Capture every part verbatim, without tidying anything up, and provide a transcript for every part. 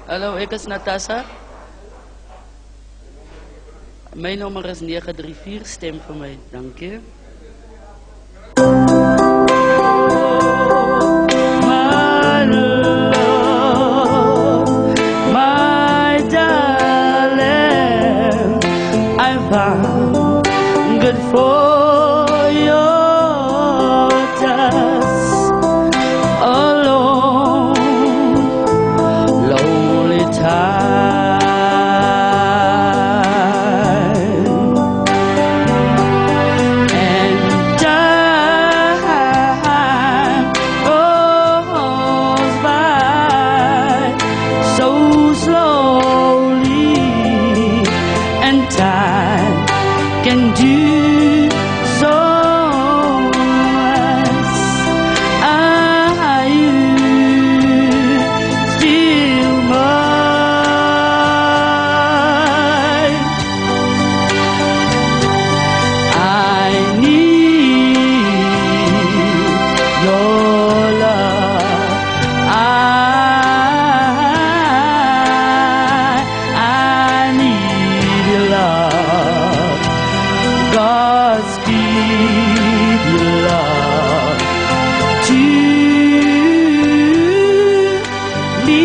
Hallo, ek is Natasha. My nommer is nege drie vier, stem vir my, dankie. My love, my darling, I found good for your touch alone, lonely time. Can do so much. Are you still mine? I need your love. I, I need your love. Godspeed your love to me.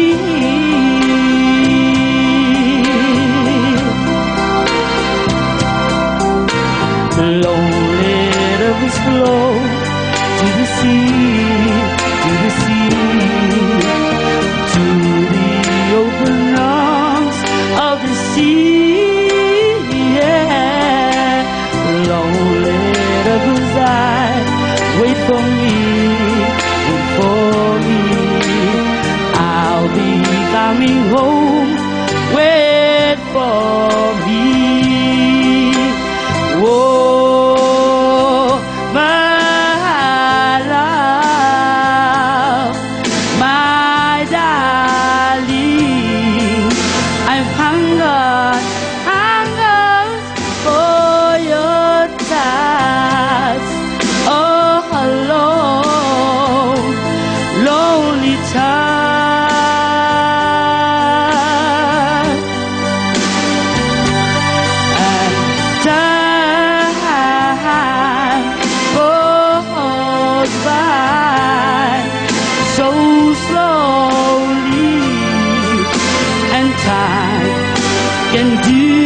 Lonely rivers flow to the sea, to the sea, to the open arms of the sea. Lonely rivers, I wait for me, wait for me. I'll be coming home, wait for me. Oh, my love, my darling, I'm hungry, hungry for your touch. Oh, alone, lonely time. And time goes by so slowly, and time can do